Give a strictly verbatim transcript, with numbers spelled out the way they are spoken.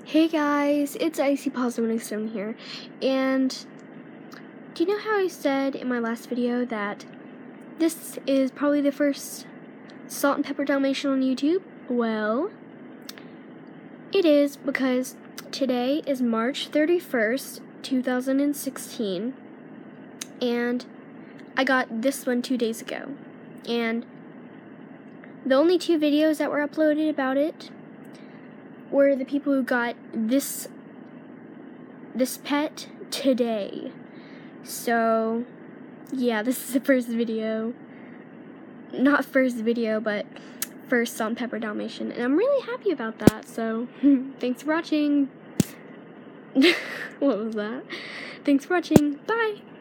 Hey guys, it's Icy Positive Stone here, and do you know how I said in my last video that this is probably the first salt and pepper Dalmatian on YouTube? Well, it is, because today is March thirty-first, two thousand sixteen, and I got this one two days ago, and the only two videos that were uploaded about it were the people who got this this pet today. So yeah, this is the first video. Not first video, but first salt and pepper Dalmatian, and I'm really happy about that. So thanks for watching. What was that? Thanks for watching. Bye.